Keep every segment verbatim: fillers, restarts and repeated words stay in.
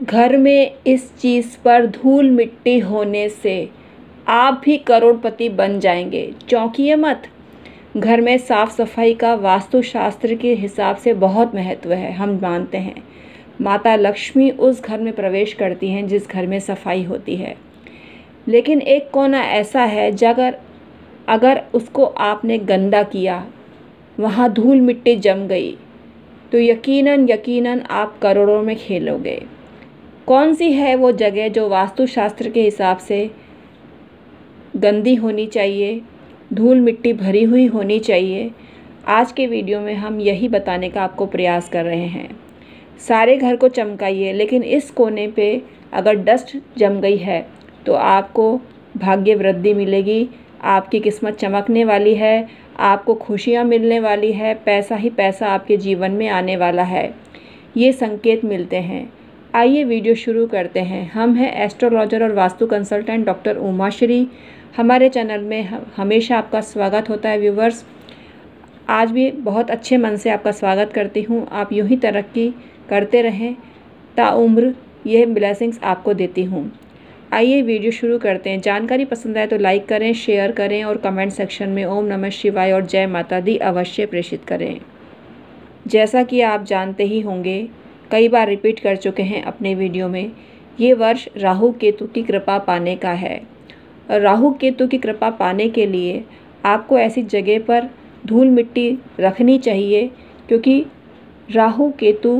घर में इस चीज़ पर धूल मिट्टी होने से आप भी करोड़पति बन जाएंगे। चौंकिए मत। घर में साफ सफाई का वास्तुशास्त्र के हिसाब से बहुत महत्व है। हम मानते हैं माता लक्ष्मी उस घर में प्रवेश करती हैं जिस घर में सफाई होती है। लेकिन एक कोना ऐसा है जगर अगर उसको आपने गंदा किया, वहाँ धूल मिट्टी जम गई, तो यकीनन यकीनन आप करोड़ों में खेलोगे। कौन सी है वो जगह जो वास्तुशास्त्र के हिसाब से गंदी होनी चाहिए, धूल मिट्टी भरी हुई होनी चाहिए? आज के वीडियो में हम यही बताने का आपको प्रयास कर रहे हैं। सारे घर को चमकाइए, लेकिन इस कोने पे अगर डस्ट जम गई है तो आपको भाग्य वृद्धि मिलेगी, आपकी किस्मत चमकने वाली है, आपको खुशियाँ मिलने वाली है, पैसा ही पैसा आपके जीवन में आने वाला है। ये संकेत मिलते हैं। आइए वीडियो शुरू करते हैं। हम हैं एस्ट्रोलॉजर और वास्तु कंसल्टेंट डॉक्टर उमाश्री। हमारे चैनल में हमेशा आपका स्वागत होता है व्यूवर्स। आज भी बहुत अच्छे मन से आपका स्वागत करती हूँ। आप यूँ ही तरक्की करते रहें, ताउम्र यह ब्लेसिंग्स आपको देती हूँ। आइए वीडियो शुरू करते हैं। जानकारी पसंद आए तो लाइक करें, शेयर करें और कमेंट सेक्शन में ओम नमः शिवाय और जय माता दी अवश्य प्रेषित करें। जैसा कि आप जानते ही होंगे, कई बार रिपीट कर चुके हैं अपने वीडियो में, ये वर्ष राहु केतु की कृपा पाने का है। राहु केतु की कृपा पाने के लिए आपको ऐसी जगह पर धूल मिट्टी रखनी चाहिए, क्योंकि राहु केतु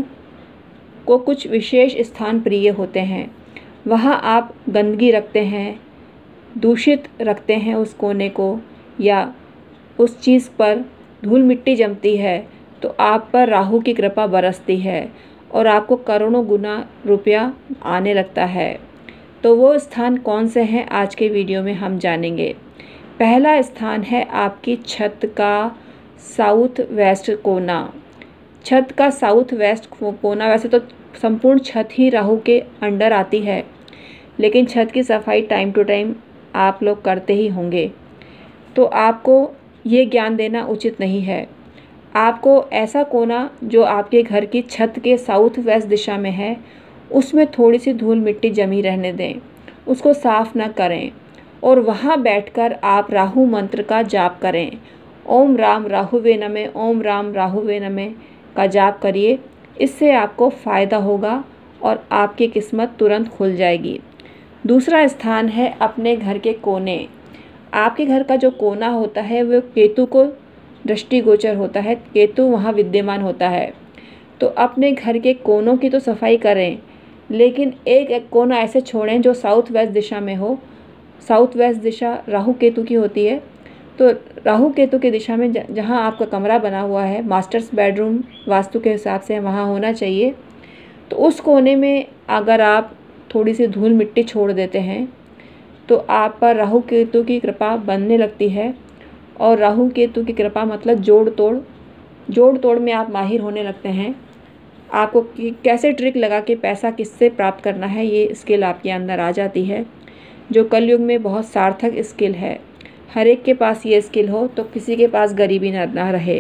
को कुछ विशेष स्थान प्रिय होते हैं। वहाँ आप गंदगी रखते हैं, दूषित रखते हैं उस कोने को, या उस चीज़ पर धूल मिट्टी जमती है, तो आप पर राहु की कृपा बरसती है और आपको करोड़ों गुना रुपया आने लगता है। तो वो स्थान कौन से हैं आज के वीडियो में हम जानेंगे। पहला स्थान है आपकी छत का साउथ वेस्ट कोना। छत का साउथ वेस्ट कोना, वैसे तो संपूर्ण छत ही राहु के अंडर आती है, लेकिन छत की सफाई टाइम टू टाइम आप लोग करते ही होंगे, तो आपको ये ज्ञान देना उचित नहीं है। आपको ऐसा कोना जो आपके घर की छत के साउथ वेस्ट दिशा में है, उसमें थोड़ी सी धूल मिट्टी जमी रहने दें, उसको साफ़ न करें और वहाँ बैठकर आप राहु मंत्र का जाप करें। ओम राम राहुवे नमः, ओम राम राहुवे नमः का जाप करिए। इससे आपको फ़ायदा होगा और आपकी किस्मत तुरंत खुल जाएगी। दूसरा स्थान है अपने घर के कोने। आपके घर का जो कोना होता है वो केतु को दृष्टिगोचर होता है, केतु वहाँ विद्यमान होता है। तो अपने घर के कोनों की तो सफाई करें, लेकिन एक एक कोना ऐसे छोड़ें जो साउथ वेस्ट दिशा में हो। साउथ वेस्ट दिशा राहु केतु की होती है, तो राहु केतु की दिशा में जहाँ आपका कमरा बना हुआ है, मास्टर्स बेडरूम वास्तु के हिसाब से वहाँ होना चाहिए। तो उस कोने में अगर आप थोड़ी सी धूल मिट्टी छोड़ देते हैं तो आप पर राहु केतु की कृपा बनने लगती है। और राहु केतु की कृपा मतलब जोड़ तोड़ जोड़ तोड़ में आप माहिर होने लगते हैं। आपको कैसे ट्रिक लगा के पैसा किससे प्राप्त करना है, ये स्किल आपके अंदर आ जाती है, जो कलयुग में बहुत सार्थक स्किल है। हर एक के पास ये स्किल हो तो किसी के पास गरीबी न ना रहे।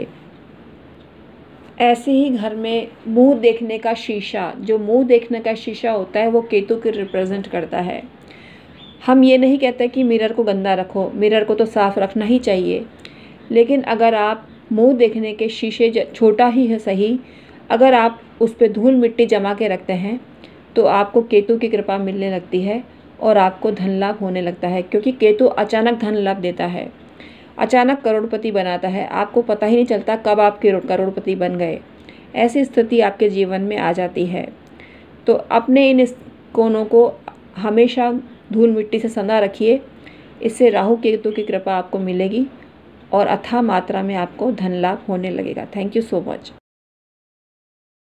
ऐसे ही घर में मुंह देखने का शीशा, जो मुंह देखने का शीशा होता है वो केतु को रिप्रेजेंट करता है। हम ये नहीं कहते कि मिरर को गंदा रखो, मिरर को तो साफ़ रखना ही चाहिए, लेकिन अगर आप मुंह देखने के शीशे छोटा ही है सही, अगर आप उस पर धूल मिट्टी जमा के रखते हैं तो आपको केतु की कृपा मिलने लगती है और आपको धन लाभ होने लगता है, क्योंकि केतु अचानक धन लाभ देता है, अचानक करोड़पति बनाता है। आपको पता ही नहीं चलता कब आप करोड़पति बन गए। ऐसी स्थिति आपके जीवन में आ जाती है। तो अपने इन कोनों को हमेशा धूल मिट्टी से सना रखिए। इससे राहु केतु की कृपा आपको मिलेगी और अथाह मात्रा में आपको धन लाभ होने लगेगा। Thank you so much.